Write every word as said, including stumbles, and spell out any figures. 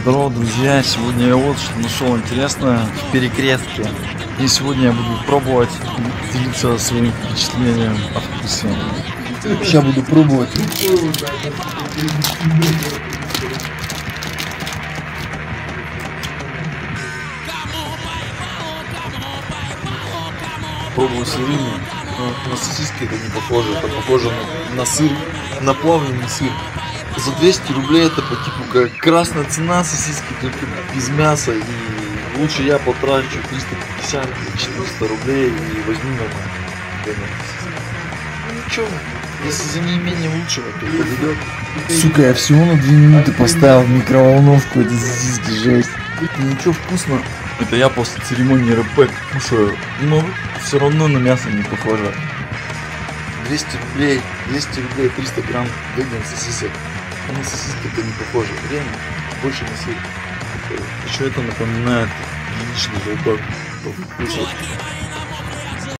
Здорово, друзья! Сегодня я вот что нашел интересное в Перекрестке. И сегодня я буду пробовать делиться своим впечатлением о вкусе. Сейчас буду пробовать. Пробую сырыми, но на сосиски это не похоже. Это похоже на, на сыр, на плавленый сыр. За двести рублей это по типу как красная цена сосиски, только без мяса. И лучше я потрачу триста пятьдесят четыреста рублей и возьму нормально. Ну ничего, если за неимением лучшего, то подойдет. Сука, я всего на две минуты поставил в микроволновку эти сосиски, жесть. Ничего, вкусно. Это я после церемонии рэп кушаю, но все равно на мясо не похоже. двести рублей, двести рублей, триста грамм веган сосисок. На сосиски это не похоже. Реально, больше на сыр. Еще это напоминает яичный желток по вкусу.